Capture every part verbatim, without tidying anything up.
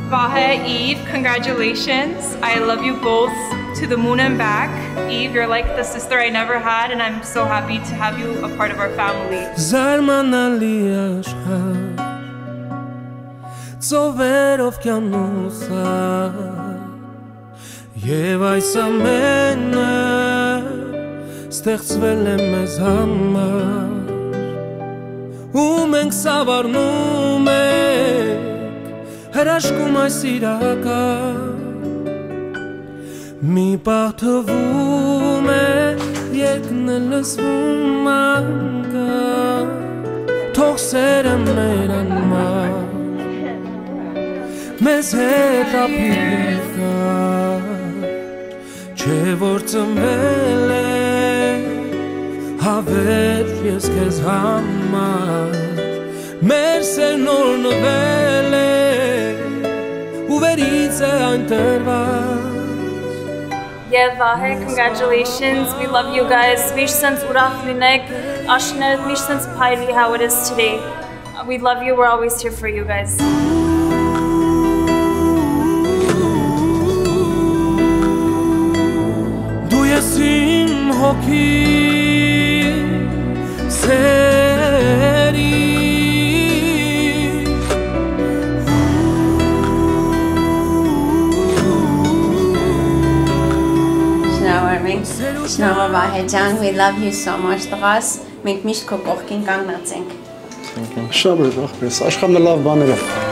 Vahe, Eve, congratulations. I love you both to the moon and back. Eve, you're like the sister I never had, and I'm so happy to have you a part of our family. Zarmanali ashar Zoverov kyanusa Եվ այս ամենը ստեղծվել է մեզ համար Ու մենք սավառնում ենք հրաշքում այս իրական Մի պահ թվում է երկն է լսվում անկան Թող սերը մեր անմար մեզ հետ ապիր երկար Չէ որ ծնվել է հավեր ես քեզ համար Մեր սերն օրնվել է ու վերից է այն տրված Yeah, Vahe, congratulations. We love you guys. Mish sense urach linek, ashnet, mish sense paili how it is today. We love you. We're always here for you guys. Du ես իմ հոգի սերի Շնորհավոր Vahe ջան, we love you so much տղաս, մենք միշտ քո կողքին կանգնած ենք։ Շաբրետ ախպես, աշխամն լավ բաներ է։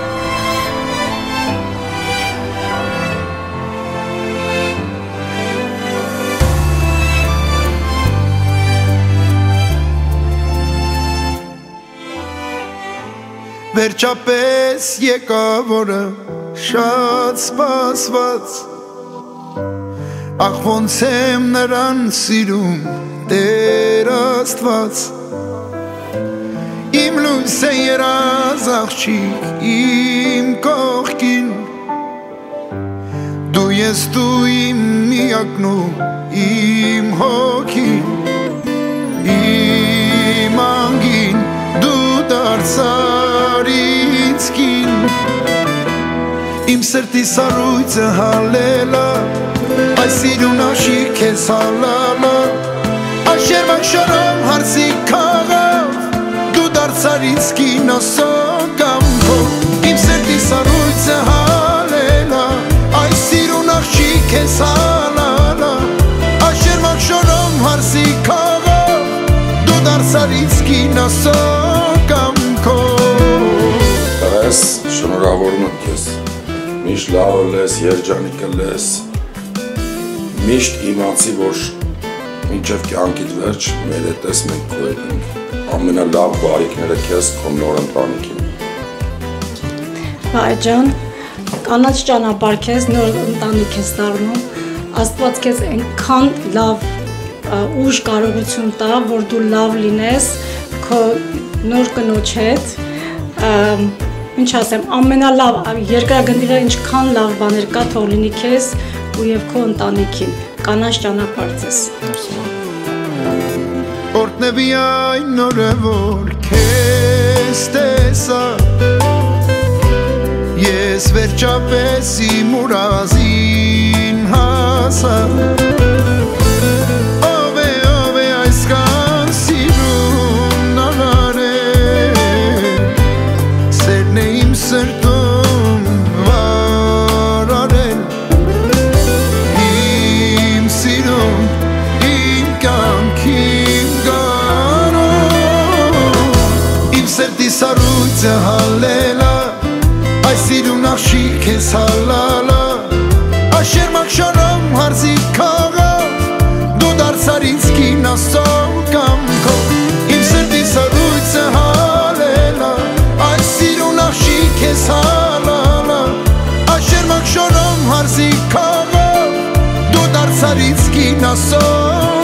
Վերջապես եկավ օրը շատ սպասված Ախ ոնց եմ նրան սիրում Տեր Աստված Իմ լույս է երազ աղջիկ իմ կողքին Դու ես դու իմ միակն ու իմ հոգին Իմ անգին դու դարձար ինձ կին Իմ սրտի սառույցը հալելա Այս սիրուն աշիկ քեզ հալալա Աշխեր վախշարով հարսի քաղավ Դու դարձար ինձ կին ասող կամքով Իմ սրտի սառույցը հալելա Այս սիրուն աշիկ քեզ հալալա Աշխեր վախշարով հարսի քաղավ Դու դարձար ինձ կին ասող կամքով Այս շնորհավորում եմ քեզ Միշտ լավը լես, երջանիկը լես Միշտ իմացի, որ մինչև կյանքիդ վերջ մեր հետ ես մենք քո հետ ենք Ամենալավ բարիքները քեզ քո նոր ընտանիքին Vahe ջան, կանաչ ճանապարհ քեզ, նոր ընտանիք ես դառնում Աստված քեզ այնքան լավ ուժ կարողություն տա, որ դու լավ լինես քո նոր կնոջ հետ Ինչ ասեմ, ամենալավ երկրագնդիրը ինչքան լավ բաներ կա թող լինի քեզ ու եւ քո ընտանիքին կանաչ ճանապարհ ես Օրտնեվի այն օրը որ քեզ տեսա Ես վերջապես իմ ուրազին հասա Ով է, ով է այսքան սիրուն աղարել Սերն է իմ սրտում վարարել Իմ սիրում, իմ կյանքիմ գարով Իմ սրտի սառույցը հալելա Այս սիրուն աղջիկ քեզ հալալա Աշխեր մախշարով հարսի քաղավ Դու դարձար ինձ կին ասող կամքով Իմ սրտի սառույցը հալելա Այս սիրուն աղջիկ քեզ հալալա Աշխեր մախշարով հարսի քաղավ Դու դարձար ինձ կին ասող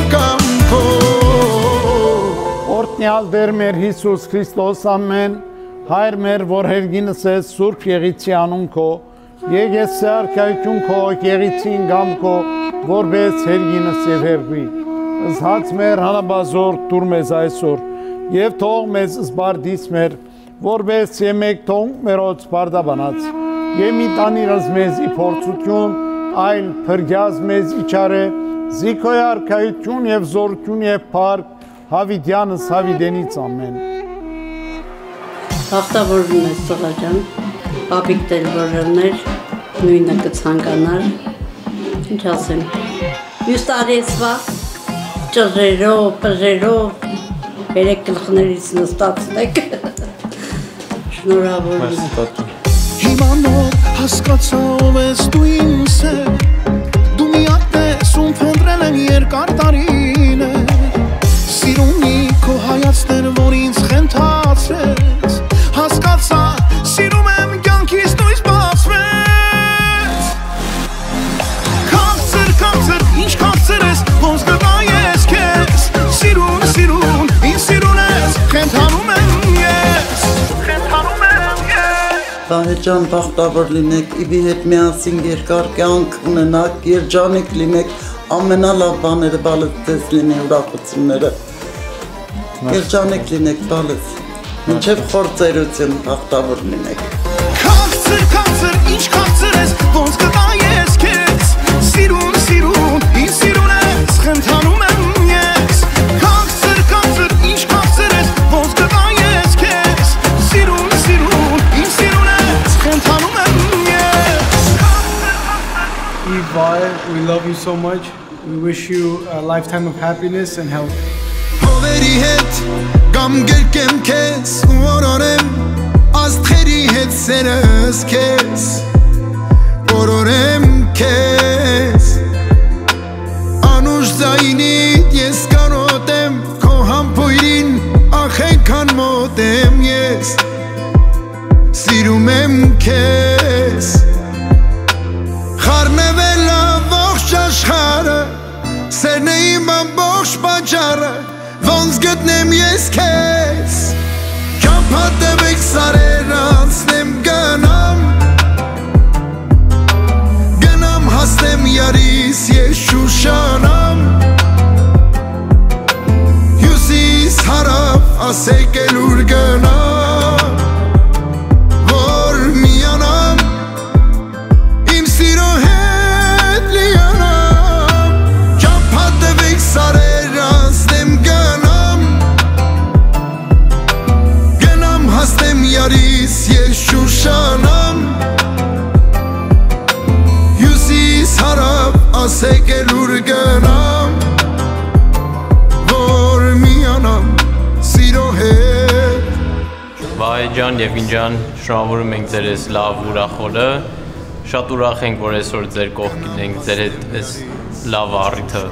կամքով Օրտնյալ Տեր մեր Հիսուս Քրիստոս ամեն Հայր մեր, որ հերգինս ես Սուրբ Եղիցի անուն քո, եկես սարքայություն քո, Եղիցին գամ քո, որպես հերգինս եւ հերգվի։ Զհաց մեր հանաբազոր դուր մեզ այսօր, եւ թող մեզ զբարդից մեր, որպես եմեք թող մերոց բարդաբանած, Եմի տանիրս մեզի փորձություն, այլ փրկյազ մեզ իչարե, զիքոյ արքայություն եւ զորություն եւ փառք, հավիտյանս հավիտենից ամեն։ Բախտավորում ես ծղաջան, պապիկ դել որրներ, նույնը կցանկանար, ինչ ասեմ, մյուս տարեսվա, ճժերով, պժերով, երեք գլխներից նստացնեք, շնորհավորում եմ։ Հիմանով հասկացա ով ես դու ինձ է, դու միակն ես ում փնտրել եմ երկար տարիներ, սիրունի քո հայացքն էր որ ինձ խենթացրեց, հասկացա սիրում եմ կյանքից նույնս բացվեց, քաղցր քաղցր ինչ քաղցր ես ոնց գտա ես քեզ, սիրուն սիրուն ինձ սիրուն ես խենթանում եմ ես, խենթանում եմ ես։ Վահեջան բախտավոր լինեք, իբի հետ միասին երկար կյանք ունենաք, երջանիկ լինեք, ամենալավ բաները բալս ձեզ լինի ուրախությունները, երջանիկ լինեք բալս, մինչև խորձերություն բախտավոր լինեք։ Քաղցր, քաղցր, ինչ քաղցր ես, ոնց կտա ես քեզ, սիրուն, սիրուն, ինձ սիրուն ես, խնդանում եմ ես, քաղցր, քաղցր, ինչ քաղցր ես, ոնց կտա ես քեզ, սիրուն, սիրուն, ինձ սիրուն ես, խնդանում եմ ես։ Eve Vahe, we love you so much. We wish you a lifetime of happiness and health. Հովերի հետ կամ գերկեմ քեզ ու օրորեմ աստղերի հետ սերս քեզ օրորեմ քեզ անուշ ձայնիդ ես կանոտեմ քո համբույրին ախ այնքան մոտ եմ ես սիրում եմ քեզ խառնվել ամբողջ աշխարհը սերն է իմ ամբողջ պատճառը ոնց գտնեմ ես քեզ Չափատևեք սարեր անցնեմ գնամ Գնամ հասնեմ յարիս ես շուշանամ Հյուսիս հարավ ասեք էլ ուր գնամ Որ միանամ իմ սիրո հետ լիանամ Չափատևեք սարեր անցնեմ գնամ Հասնեմ յարիս ես շուշանամ Հյուսիս հարավ ասեք էլ ուր գնամ Որ միանամ սիրո հետ Վահեջան և ինջան շնորհավորում ենք ձեր այս լավ ուրախ օրը Շատ ուրախ ենք որ այսօր ձեր կողքին ենք ձեր հետ այս լավ առիթը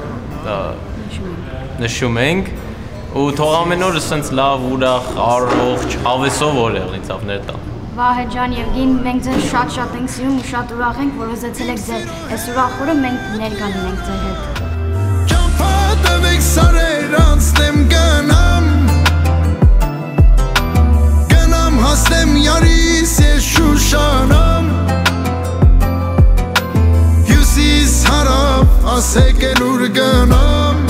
նշում ենք ու թող ամեն օրը սենց լավ, ուրախ, առողջ, ավեսով օր եղնի ծավներ տա։ Վահեջան և գին մենք ձեր շատ-շատ ենք սիրում ու շատ ուրախ ենք, որ ուզեցել եք ձեր այս ուրախ օրը մենք ներկա լինենք ձեր հետ։ Չափատևեք սարեր անցնեմ գնամ Գնամ հասնեմ յարիս ես շուշանամ Հյուսիս հարավ ասեք էլ ուր գնամ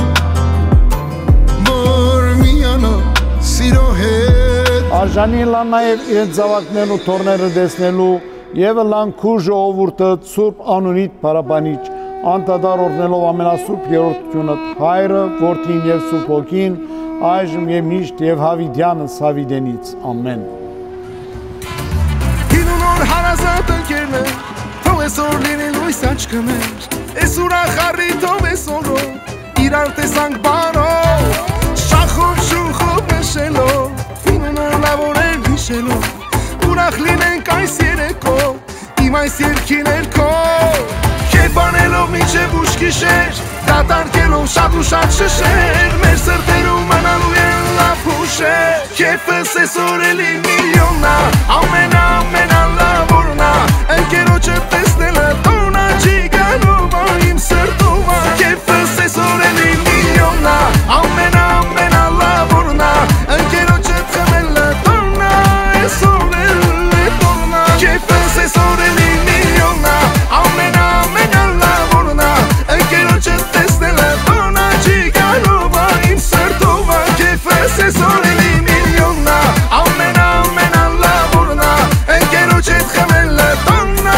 Արժանի լան նաև իրենց զավակներն ու թորները դեսնելու և լան քու ժողովուրդը Սուրբ անունիդ պարաբանիչ, անդադար օրնելով ամենասուրբ երորդությունը Հայրը, Որդին և Սուրբ Հոգին, այժմ և միշտ և հավիտյանս հավիտենից, ամեն։ Հին ու նոր հարազատ ընկերներ, թող այսօր լինի լույս աչքը մեր, այս ուրախ առիթով այսօրով, իրար տեսանք բարով, շախով շուխով նշելով, լավ օրեր հիշելով, ուրախ լինենք այս երեկով, իմ այս երգին երգո Քեզ բանելով մինչև ուշ գիշեր, դատարկելով շատ ու շատ շշեր, մեր սրտերում մնալու են լավ հուշեր, քեֆս այսօր էլի միլիոննա, ամենա ամենա լավ օրնա, ընկերոջը տեսնելը տոնա չի գալով իմ սրտում, քեֆս այսօր էլի միլիոննա, ամենա ամենա լավ օրնա, ընկերոջը խմելը տոնա, այսօր էլի տոնա, քեֆս այսօր էլի միլիոննա, ամենա ամենա լավ օրնա, ընկերոջը տեսնելը տոնա չի գալով իմ սրտում, քեֆս այսօր էլի միլիոննա, ամենա ամենա լավ օրնա, ընկերոջը խմելը տոնա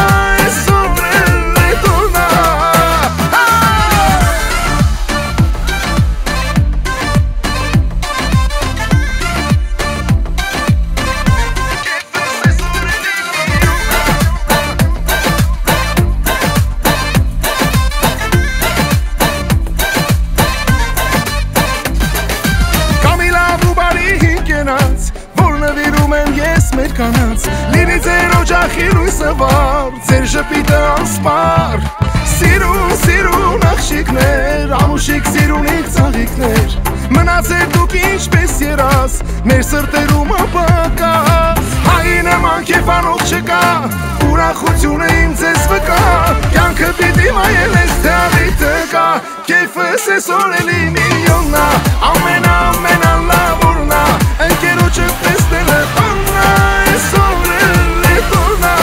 մեր կանած Լինի ձեր օջախի լույսը վար Ձեր ժպիտը անսպար Սիրուն, սիրուն աղջիկներ Անուշիկ սիրունիկ ծաղիկներ Մնացեր դուք ինչպես երաս Մեր սրտերում ապակաս Հայի նման կեփ անող չկա Ուրախությունը իմ ձեզ վկա Կյանքը պիտի մայել ես թե ավիտը կա Կեփս այսօր էլի միլիոննա Ամենա ամենա լավորնա Ընկերոջը տեսնելը տոննա Այսօր էլի տոննա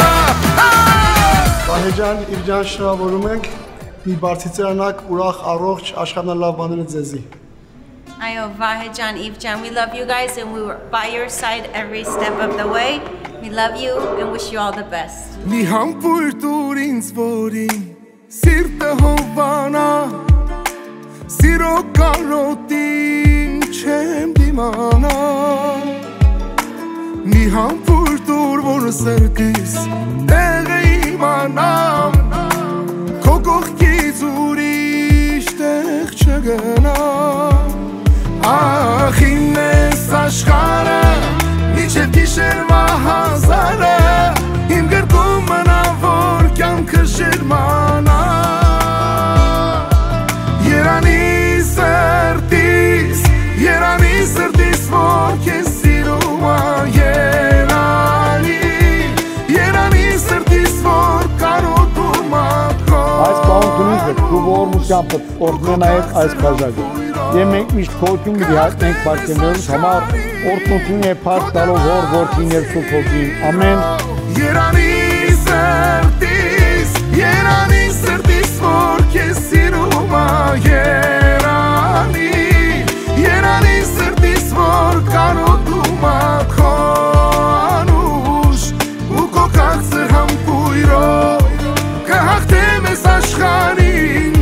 Վահե ջան, իր ջան շնորհավորում ենք մի բարձիցրանակ ուրախ առողջ աշխարհնալավ բաները ձեզի Ayo, Vahejan, Ivjan, we love you guys and we were by your side every step of the way. We love you and wish you all the best. Mi hampur turin svori, sirte hovana, siro karotin chem dimana. Mi hampur tur vor sertis, ege imana, kokoch kizuri shtech chegana. Ախ ինես աշխարը Միջև գիշեր վահազարը Իմ գրկում մնա որ կյանքը շերմանա Երանի սրտիս Երանի սրտիս որ կեզ սիրում ա Երանի Երանի սրտիս որ կարոտում ա Այս պահունքունիքը դու որմությամբ օրդնենայեք այս բաժագը Եվ մենք միշտ քոյություն մի հայտնենք պարգևներուս համար օրդնություն է պարկ տալով հոր որդին և սուրբ հոգին Ամեն Երանի սրտիս Երանի սրտիս որ կեզ սիրում ա Երանի Երանի սրտիս որ կարոտում ա քո անուշ ու քո քաղցր համբույրով կհաղթեմ ես աշխարհին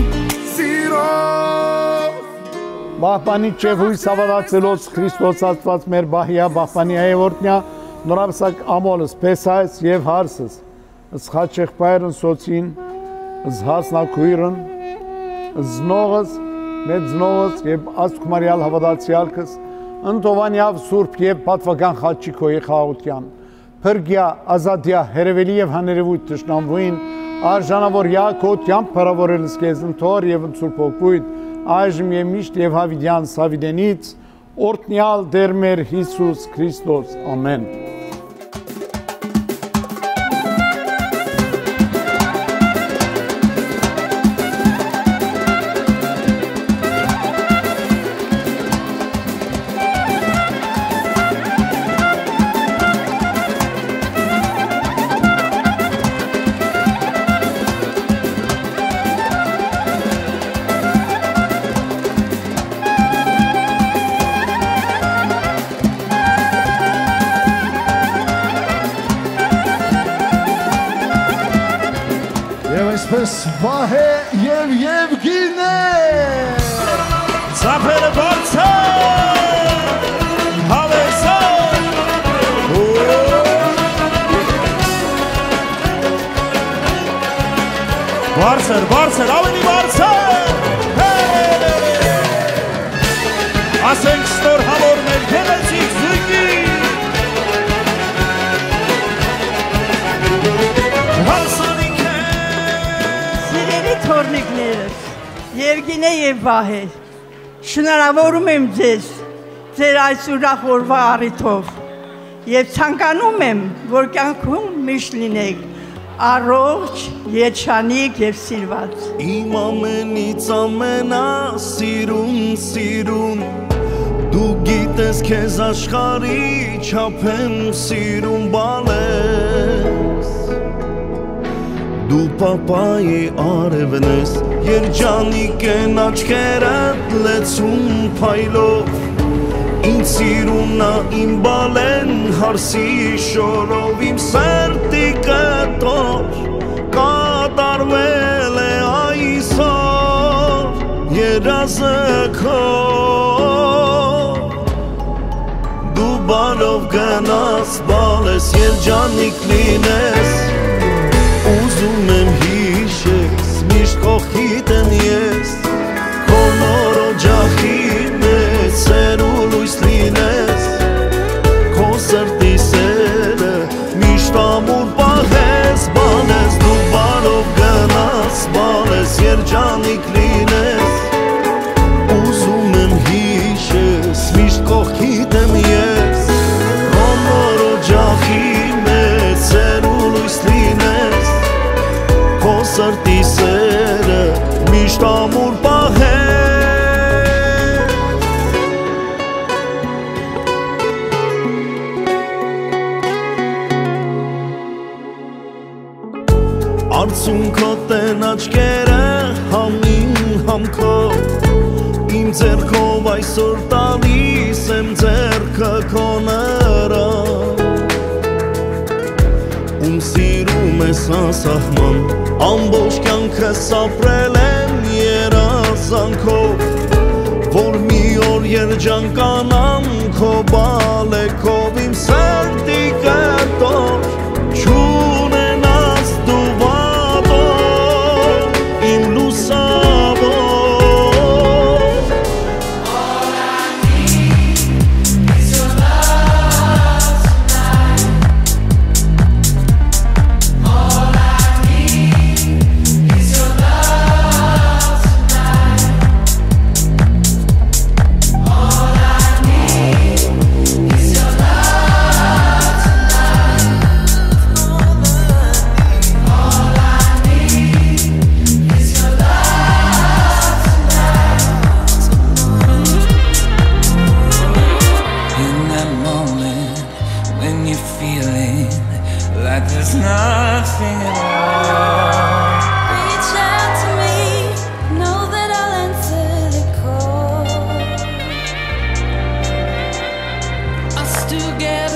Բահպանի չև հույս ավարացելոց Քրիստոս աստված մեր բահիա բահպանի այևորդնյա նորավսակ ամոլս պեսայս և հարսս ըս խաչեղ պայրն սոցին ըս հարսնակույրն ըս զնողս մեծ զնողս և աստկումարյալ հավադացյալքս ընտովանյավ սուրպ և պատվական խաչի քոյի խաղության պրգյա, ազադյա, հերևելի և հաներևույթ տշնամվույն արժանավոր յակոթյան պարավորելս կեզ ընթոր և ընցուրպ հոգույթ այժմ և միշտ և հավիդյան սավիդենից, օրդնյալ դեր մեր Հիսուս Քրիստոս, ամեն։ Վահե և Եվգին է Ծապերը բարձր Հավեսար Բարձր, բարձր, ավելի բարձր Ասենք ստոր համոր մեր գեղեցիկ զույգի Թորնիկներս, Եվգինե և Վահե, շնորհավորում եմ ձեզ, ձեր այս ուրախ օրվա առիթով և ցանկանում եմ, որ կյանքում միշտ լինեք, առողջ, երջանիկ և սիրված։ Իմ ամենից ամենա սիրուն, սիրուն, դու գիտես քեզ աշխարհի չափ եմ սիրուն բալես Դու պապայի արևն ես, երջանիկ են աչքերդ լեցուն փայլով Ինձ սիրունա իմ բալեն հարսի շորով Իմ սերտի կտոր կատարվել է այսօր երազը քո Դու բալով գնաս բալես, երջանիկ լինես Ուզում եմ հիշես, միշտ կողքիդ եմ ես Քո նոր օջախի մեջ սեր ու լույս լինես Քո սրտի սեր Լսում քո տեն աչքերը համին համքո Իմ ձեռքով այսօր տալիս եմ ձեռքը քո նրա Ում սիրում ես անսահման Ամբողջ կյանքս ապրել եմ երազանքով Որ մի օր երջանկանամ քո բալեքով Իմ սրտի կտոր չունենաս դու վատոր Իմ լուսավոր Together